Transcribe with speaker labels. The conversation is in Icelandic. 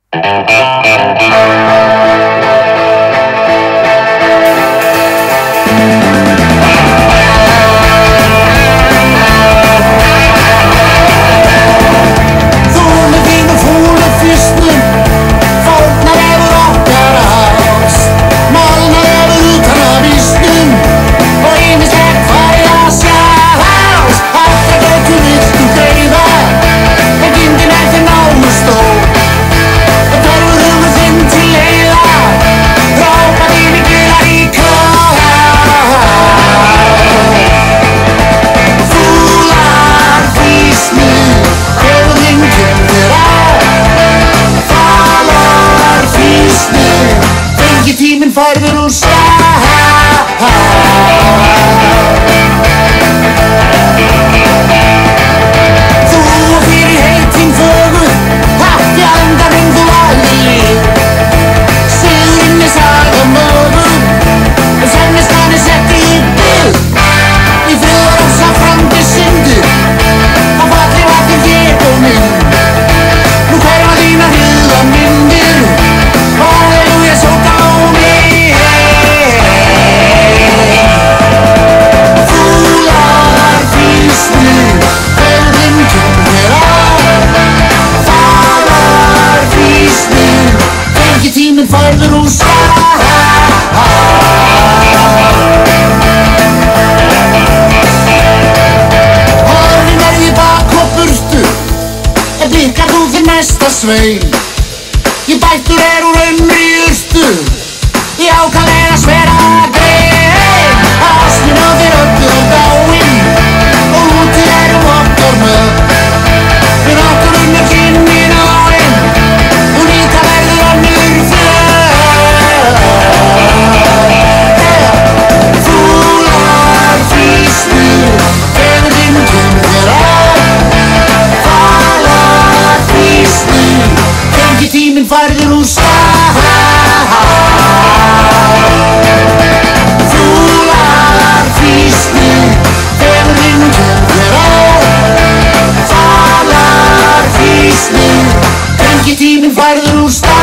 Speaker 1: Farður úr stað. Þú og fyrir heitin fögur, haft í andanum þú allir. Sigurinn saga mögur, semniskan sett í bygg. Í friður og safrandi syndur, á falli vatnir þér og minn. Nú hverfa þínar hugarmyndir, halleluja sóta á mig. Tíminn færður úr stað. Horfin í bak og burtu, blikkar þú þinn næsta svein. Ég bættur úr ömri urtu, ég ákaflega svera grein. Ástin á þér öllu dáinn, og úti vottor með. Við náttúrunni kynnin áinn, og líka verður önnur föl. Fúlar fýsnir, fegurðin kemur þér að. Falar fýsnir, tíminn færður úr stað. Fúlar fýsnir, fegurðin kemur þér að. Falar fýsnir, tíminn færður úr stað.